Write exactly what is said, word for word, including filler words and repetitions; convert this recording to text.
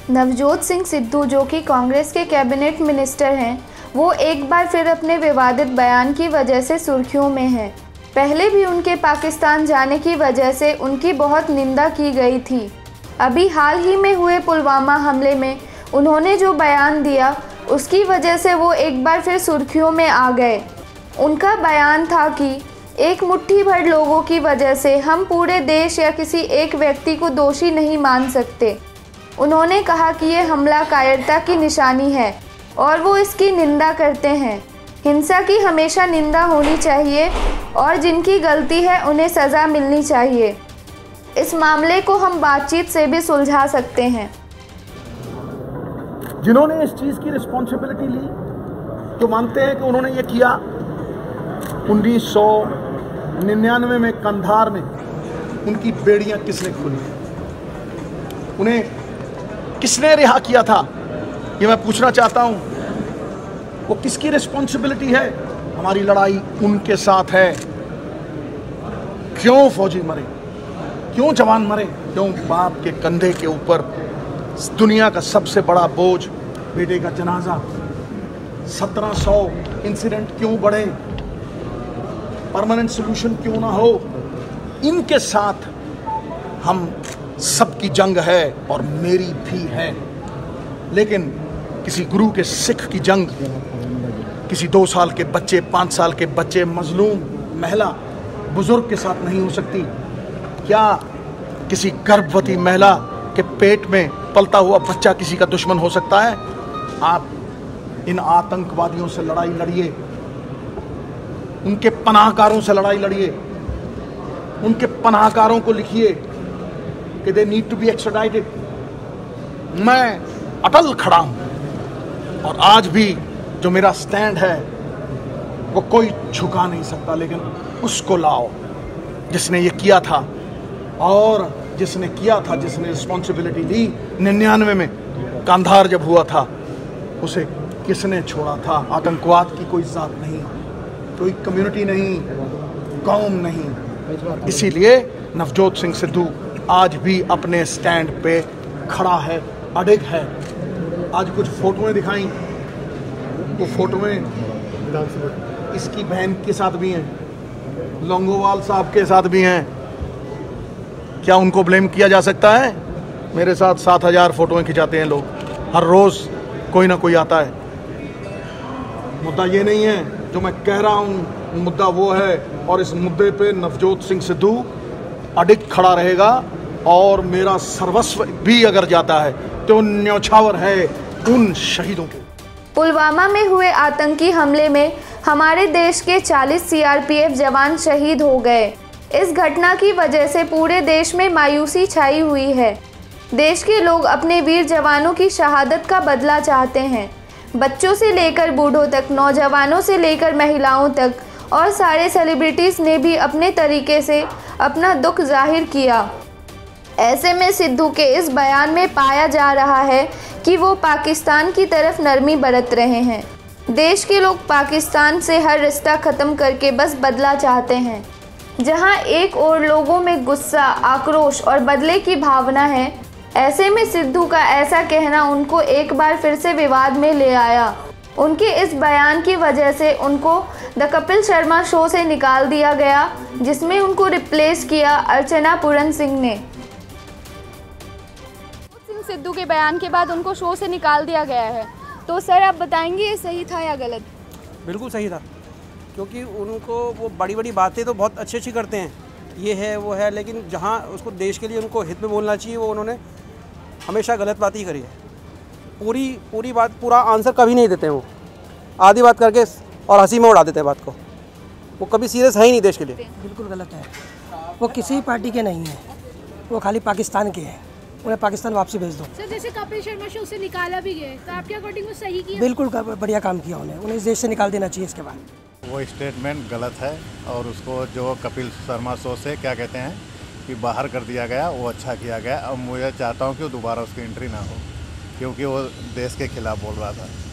नवजोत सिंह सिद्धू, जो कि कांग्रेस के कैबिनेट मिनिस्टर हैं, वो एक बार फिर अपने विवादित बयान की वजह से सुर्खियों में हैं। पहले भी उनके पाकिस्तान जाने की वजह से उनकी बहुत निंदा की गई थी। अभी हाल ही में हुए पुलवामा हमले में उन्होंने जो बयान दिया, उसकी वजह से वो एक बार फिर सुर्खियों में आ गए। उनका बयान था कि एक मुट्ठी भर लोगों की वजह से हम पूरे देश या किसी एक व्यक्ति को दोषी नहीं मान सकते। उन्होंने कहा कि ये हमला कायरता की निशानी है और वो इसकी निंदा करते हैं। हिंसा की हमेशा निंदा होनी चाहिए और जिनकी गलती है उन्हें सज़ा मिलनी चाहिए। इस मामले को हम बातचीत से भी सुलझा सकते हैं। जिन्होंने इस चीज़ की रिस्पॉन्सिबिलिटी ली, जो मानते हैं कि उन्होंने ये किया, उन्नीस सौ निन्यानवे में कंधार में उनकी बेड़ियां किसने खोली, उन्हें किसने रिहा किया था, ये मैं पूछना चाहता हूं। वो किसकी रिस्पॉन्सिबिलिटी है? हमारी लड़ाई उनके साथ है। क्यों फौजी मरे, क्यों जवान मरे, क्यों बाप के कंधे के ऊपर दुनिया का सबसे बड़ा बोझ बेटे का जनाजा, सत्रह सौ इंसिडेंट क्यों बढ़े, परमानेंट सोल्यूशन क्यों ना हो? इनके साथ हम सबकी जंग है और मेरी भी है। लेकिन किसी गुरु के सिख की जंग किसी दो साल के बच्चे, पाँच साल के बच्चे, मजलूम महिला, बुजुर्ग के साथ नहीं हो सकती। क्या किसी गर्भवती महिला के पेट में पलता हुआ बच्चा किसी का दुश्मन हो सकता है? आप इन आतंकवादियों से लड़ाई लड़िए, उनके पनाहगारों से लड़ाई लड़िए, उनके पनाहगारों को लिखिए कि they need to be extradited. मैं अटल खड़ा हूं और आज भी जो मेरा स्टैंड है वो कोई झुका नहीं सकता। लेकिन उसको लाओ जिसने ये किया था, और जिसने किया था, जिसने रिस्पॉन्सिबिलिटी ली निन्यानवे में कंधार जब हुआ था, उसे किसने छोड़ा था? आतंकवाद की कोई जात नहीं, कोई कम्युनिटी नहीं, कौम नहीं। इसीलिए नवजोत सिंह सिद्धू आज भी अपने स्टैंड पे खड़ा है, अडिग है। आज कुछ फोटोएं दिखाई, वो फोटोएं इसकी बहन के साथ भी हैं, लौंगोवाल साहब के साथ भी हैं। क्या उनको ब्लेम किया जा सकता है? मेरे साथ सात हजार फोटोएं खिंचाते हैं लोग, हर रोज कोई ना कोई आता है। मुद्दा ये नहीं है जो मैं कह रहा हूँ, मुद्दा वो है, और इस मुद्दे पे नवजोत सिंह सिद्धू अडिग खड़ा रहेगा। और मेरा सर्वस्व भी अगर जाता है तो न्यौछावर है उन शहीदों के। पुलवामा में हुए आतंकी हमले में हमारे देश के चालीस सी आर पी एफ जवान शहीद हो गए। इस घटना की वजह से पूरे देश में मायूसी छाई हुई है। देश के लोग अपने वीर जवानों की शहादत का बदला चाहते हैं। बच्चों से लेकर बूढ़ों तक, नौजवानों से लेकर महिलाओं तक, और सारे सेलिब्रिटीज़ ने भी अपने तरीके से अपना दुख जाहिर किया। ऐसे में सिद्धू के इस बयान में पाया जा रहा है कि वो पाकिस्तान की तरफ नरमी बरत रहे हैं। देश के लोग पाकिस्तान से हर रिश्ता ख़त्म करके बस बदला चाहते हैं। जहां एक और लोगों में गुस्सा, आक्रोश और बदले की भावना है, ऐसे में सिद्धू का ऐसा कहना उनको एक बार फिर से विवाद में ले आया। उनके इस बयान की वजह से उनको द कपिल शर्मा शो से निकाल दिया गया, जिसमें उनको रिप्लेस किया अर्चना पूरन सिंह ने। सिद्धू के बयान के बाद उनको शो से निकाल दिया गया है, तो सर आप बताएंगे ये सही था या गलत? बिल्कुल सही था, क्योंकि उनको वो बड़ी बड़ी बातें तो बहुत अच्छी अच्छी करते हैं, ये है वो है, लेकिन जहाँ उसको देश के लिए उनको हित में बोलना चाहिए वो उन्होंने हमेशा गलत बात ही करी है। पूरी पूरी बात, पूरा आंसर कभी नहीं देते हैं वो, आधी बात करके और हंसी में उड़ा देते हैं बात को। वो कभी सीरियस है ही नहीं देश के लिए। बिल्कुल गलत है, वो किसी पार्टी के नहीं हैं, वो खाली पाकिस्तान के हैं। उन्हें पाकिस्तान वापसी भेज दो। सर जैसे कपिल शर्मा शो से निकाला भी गया, तो आपके अकॉर्डिंग वो सही किया? बिल्कुल बढ़िया काम किया उन्हें, उन्हें इस देश से निकाल देना चाहिए इसके बाद। वो स्टेटमेंट गलत है, और उसको जो कपिल शर्मा शो से क्या कहते हैं कि बाहर कर दिया गया, वो अच्छा किया गया। अब मुझे चाहता हूँ कि दोबारा उसकी एंट्री ना हो, क्योंकि वो देश के खिलाफ बोल रहा था।